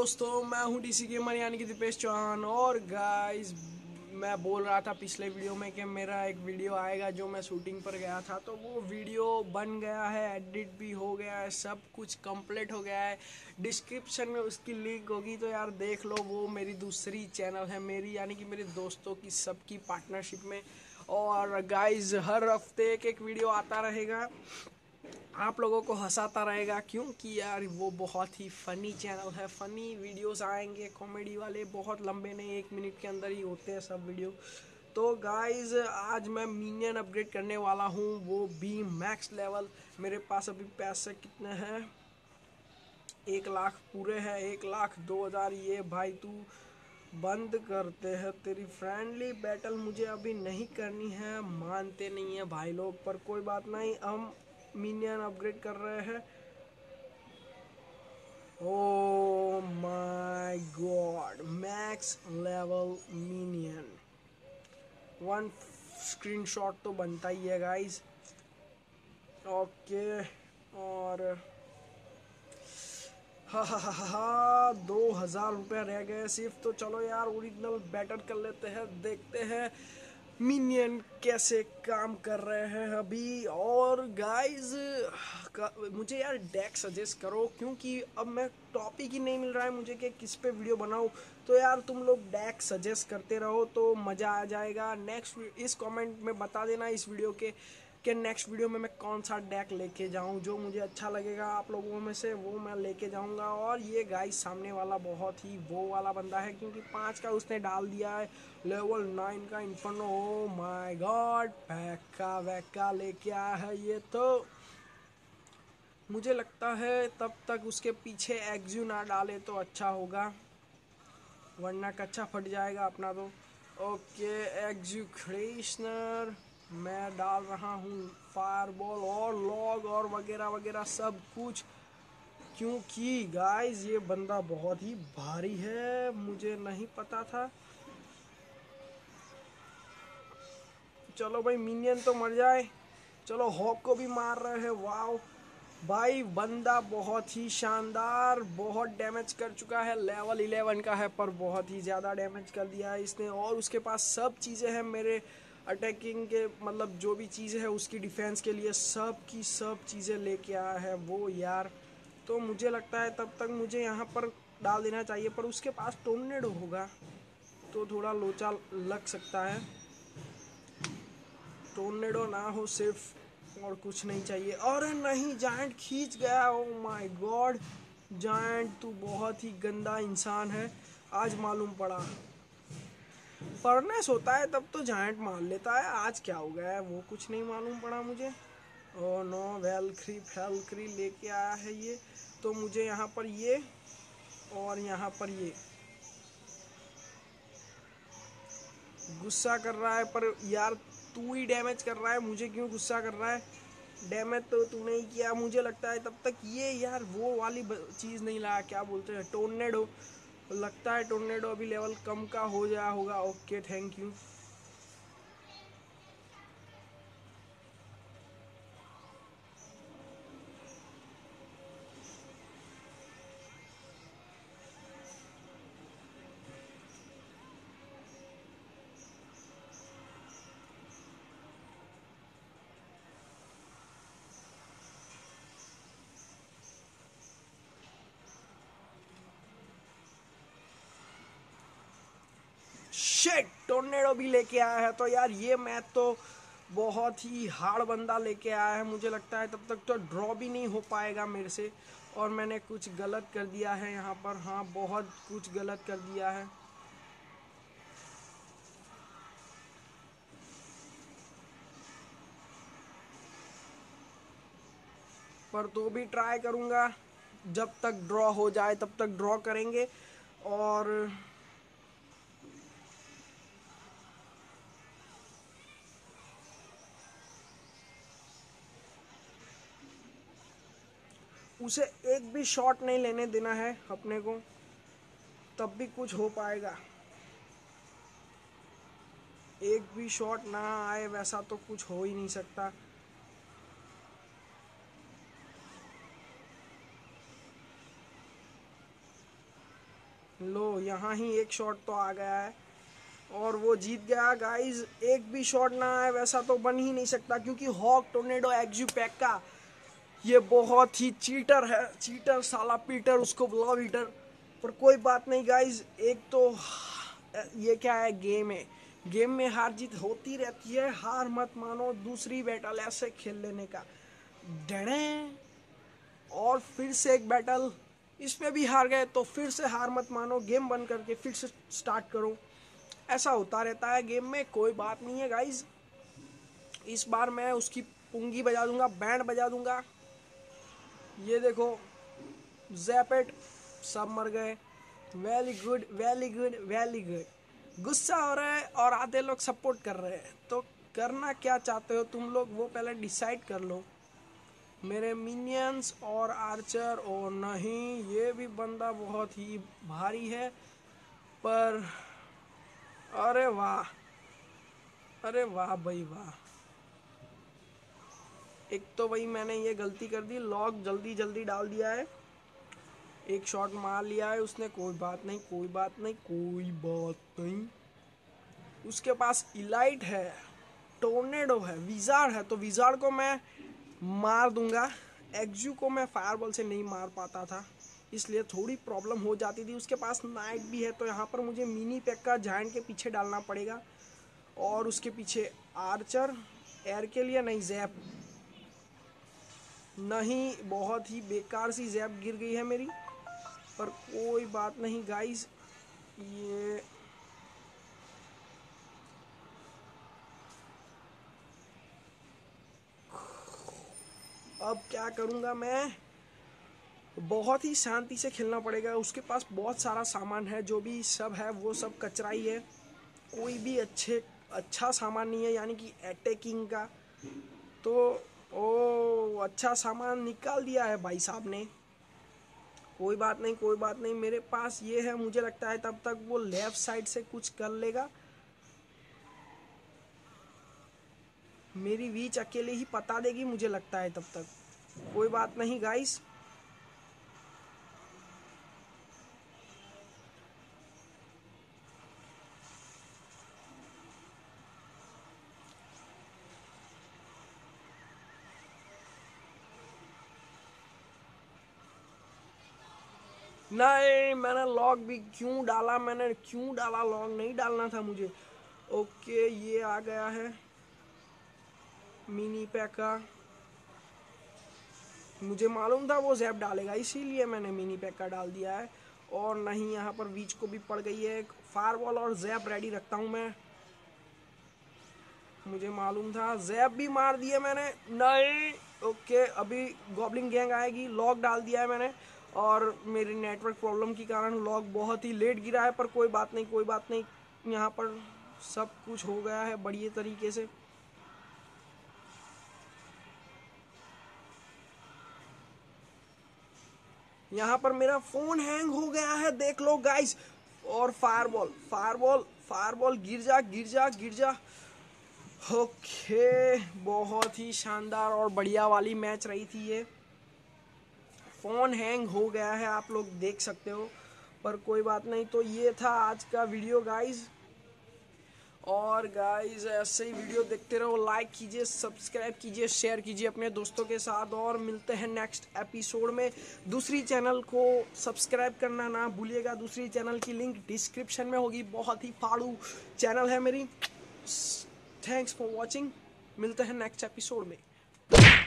दोस्तों, मैं हूं डीसी गेमर यानी कि दीपेश चौहान। और गाइस, मैं बोल रहा था पिछले वीडियो में कि मेरा एक वीडियो आएगा जो मैं शूटिंग पर गया था, तो वो वीडियो बन गया है, एडिट भी हो गया है, सब कुछ कंप्लीट हो गया है। डिस्क्रिप्शन में उसकी लिंक होगी, तो यार देख लो। वो मेरी दूसरी चैनल है, मेरी यानी कि मेरे दोस्तों की सबकी पार्टनरशिप में। और गाइस, हर हफ्ते एक एक वीडियो आता रहेगा, आप लोगों को हंसाता रहेगा, क्योंकि यार वो बहुत ही फ़नी चैनल है। फ़नी वीडियोस आएंगे, कॉमेडी वाले, बहुत लंबे नहीं, 1 मिनट के अंदर ही होते हैं सब वीडियो। तो गाइस, आज मैं मिनियन अपग्रेड करने वाला हूँ, वो भी मैक्स लेवल। मेरे पास अभी पैसे कितने हैं? 1 लाख पूरे हैं, 1,02,000। ये भाई तू बंद करते हैं, तेरी फ्रेंडली बैटल मुझे अभी नहीं करनी है। मानते नहीं है भाई लोग, पर कोई बात नहीं, हम मिनियन अपग्रेड कर रहे हैं। Oh my god, max level minion. One screenshot तो बनता ही है गाइस। ओके। और हा 2,000 रुपया रह गए सिर्फ। तो चलो यार, ओरिजिनल बैटर कर लेते हैं, देखते हैं मिनियन कैसे काम कर रहे हैं अभी। और गाइस, मुझे यार डेक सजेस्ट करो, क्योंकि अब मैं टॉपिक ही नहीं मिल रहा है मुझे कि किस पे वीडियो बनाऊं। तो यार तुम लोग डेक सजेस्ट करते रहो तो मज़ा आ जाएगा। नेक्स्ट इस कमेंट में बता देना इस वीडियो के नेक्स्ट वीडियो में मैं कौन सा डेक लेके जाऊं। जो मुझे अच्छा लगेगा आप लोगों में से, वो मैं लेके जाऊंगा। और ये गाइस, सामने वाला बहुत ही वो वाला बंदा है, क्योंकि 5 का उसने डाल दिया है, लेवल 9 का इन्फर्नो। ओ माय गॉड, पैका वैका लेके आया है ये। तो मुझे लगता है तब तक उसके पीछे एग्जू ना डाले तो अच्छा होगा, वरना कच्चा फट जाएगा अपना तो। ओके, एग्जीक्यूशनर मैं डाल रहा हूँ, फायरबॉल और लॉग और वगैरह वगैरह सब कुछ, क्योंकि गाइस ये बंदा बहुत ही भारी है, मुझे नहीं पता था। चलो भाई, मिनियन तो मर जाए। चलो, हॉक को भी मार रहे हैं। वाओ भाई, बंदा बहुत ही शानदार, बहुत डैमेज कर चुका है। लेवल 11 का है, पर बहुत ही ज़्यादा डैमेज कर दिया है इसने। और उसके पास सब चीज़ें हैं मेरे अटैकिंग के, मतलब जो भी चीज़ें हैं उसकी डिफेंस के लिए, सब की सब चीज़ें लेके आया है वो यार। तो मुझे लगता है तब तक मुझे यहाँ पर डाल देना चाहिए, पर उसके पास टोर्नेडो होगा तो थोड़ा लोचा लग सकता है। टोर्नेडो ना हो सिर्फ, और कुछ नहीं चाहिए। और नहीं, जायंट खींच गया। ओ माय गॉड, जायंट तू बहुत ही गंदा इंसान है, आज मालूम पड़ा। फर्नेस होता है तब तो जायंट मार लेता है, आज क्या हो गया है वो कुछ नहीं मालूम पड़ा मुझे। ओ नो, वेलक्री लेके आया है ये। तो मुझे यहाँ पर ये और यहाँ पर ये गुस्सा कर रहा है, पर यार तू ही डैमेज कर रहा है, मुझे क्यों गुस्सा कर रहा है? डैमेज तो तूने ही किया मुझे लगता है। तब तक ये यार वो वाली चीज़ नहीं लाया, क्या बोलते हैं, टोर्नेडो। लगता है टोर्नेडो अभी लेवल कम का हो जाया होगा। Okay, thank you. Shit, tornado भी लेके आया है। तो यार ये मैच तो बहुत ही हार्ड बंदा लेके आया है, मुझे लगता है तब तक तो ड्रॉ भी नहीं हो पाएगा मेरे से। और मैंने कुछ गलत कर दिया है यहाँ पर, हाँ बहुत कुछ गलत कर दिया है। पर तो भी ट्राई करूँगा, जब तक ड्रॉ हो जाए तब तक ड्रॉ करेंगे। और उसे एक भी शॉट नहीं लेने देना है अपने को, तब भी कुछ हो पाएगा। एक भी शॉट ना आए वैसा तो कुछ हो ही नहीं सकता। लो यहाँ ही एक शॉट तो आ गया है और वो जीत गया गाइज। एक भी शॉट ना आए वैसा तो बन ही नहीं सकता, क्योंकि हॉक टोर्नेडो एक्जू पैक का ये बहुत ही चीटर है। चीटर साला पीटर, उसको बुलाओ हीटर। पर कोई बात नहीं गाइज, एक तो ये क्या है, गेम है, गेम में हार जीत होती रहती है। हार मत मानो, दूसरी बैटल ऐसे खेल लेने का डरे। और फिर से एक बैटल, इसमें भी हार गए तो फिर से हार मत मानो, गेम बंद करके फिर से स्टार्ट करो। ऐसा होता रहता है गेम में, कोई बात नहीं है गाइज। इस बार मैं उसकी पुंगी बजा दूंगा, बैंड बजा दूंगा। ये देखो, जैपेट, सब मर गए। Very good very good very good. गुस्सा हो रहा है और आधे लोग सपोर्ट कर रहे हैं, तो करना क्या चाहते हो तुम लोग वो पहले डिसाइड कर लो। मेरे मिनियंस और आर्चर, और नहीं ये भी बंदा बहुत ही भारी है। पर अरे वाह, अरे वाह भाई वाह। एक तो भाई मैंने ये गलती कर दी, लॉक जल्दी जल्दी डाल दिया है। एक शॉट मार लिया है उसने, कोई बात नहीं कोई बात नहीं कोई बात नहीं। उसके पास इलाइट है, टोर्नेडो है, विजार्ड है, तो विजार्ड को मैं मार दूंगा। एक्जू को मैं फायरबॉल से नहीं मार पाता था, इसलिए थोड़ी प्रॉब्लम हो जाती थी। उसके पास नाइट भी है, तो यहाँ पर मुझे मिनी पैक का जायंट के पीछे डालना पड़ेगा। और उसके पीछे आर्चर, एयर के लिए नहीं जैप, नहीं बहुत ही बेकार सी जैप गिर गई है मेरी। पर कोई बात नहीं गाइस, ये अब क्या करूँगा मैं, बहुत ही शांति से खेलना पड़ेगा। उसके पास बहुत सारा सामान है, जो भी सब है वो सब कचरा ही है, कोई भी अच्छा सामान नहीं है, यानी कि अटैकिंग का। तो ओ अच्छा सामान निकाल दिया है भाई साहब ने। कोई बात नहीं कोई बात नहीं, मेरे पास ये है, मुझे लगता है तब तक वो लेफ्ट साइड से कुछ कर लेगा। मेरी वीच अकेले ही पता देगी मुझे लगता है तब तक। कोई बात नहीं गाइस, नहीं मैंने लॉक भी क्यों डाला, मैंने क्यों डाला, लॉक नहीं डालना था मुझे। ओके ये आ गया है मिनी पैक का, मुझे मालूम था वो जैप डालेगा, इसीलिए मैंने मिनी पैक का डाल दिया है। और नहीं, यहाँ पर बीच को भी पड़ गई है। फायरवॉल और जैप रेडी रखता हूँ मैं, मुझे मालूम था। जैप भी मार दिए मैंने, नहीं ओके अभी गॉब्लिन गैंग आएगी। लॉक डाल दिया है मैंने, और मेरी नेटवर्क प्रॉब्लम के कारण लॉक बहुत ही लेट गिरा है। पर कोई बात नहीं कोई बात नहीं, यहाँ पर सब कुछ हो गया है बढ़िया तरीके से। यहाँ पर मेरा फोन हैंग हो गया है, देख लो गाइस। और फायरबॉल फायरबॉल फायरबॉल, गिर जा गिर जा गिर जा। ओके बहुत ही शानदार और बढ़िया वाली मैच रही थी ये। फ़ोन हैंग हो गया है, आप लोग देख सकते हो, पर कोई बात नहीं। तो ये था आज का वीडियो गाइस। और गाइस ऐसे ही वीडियो देखते रहो, लाइक कीजिए, सब्सक्राइब कीजिए, शेयर कीजिए अपने दोस्तों के साथ। और मिलते हैं नेक्स्ट एपिसोड में। दूसरी चैनल को सब्सक्राइब करना ना भूलिएगा, दूसरी चैनल की लिंक डिस्क्रिप्शन में होगी। बहुत ही फाड़ू चैनल है मेरी। थैंक्स फॉर वॉचिंग, मिलते हैं नेक्स्ट एपिसोड में।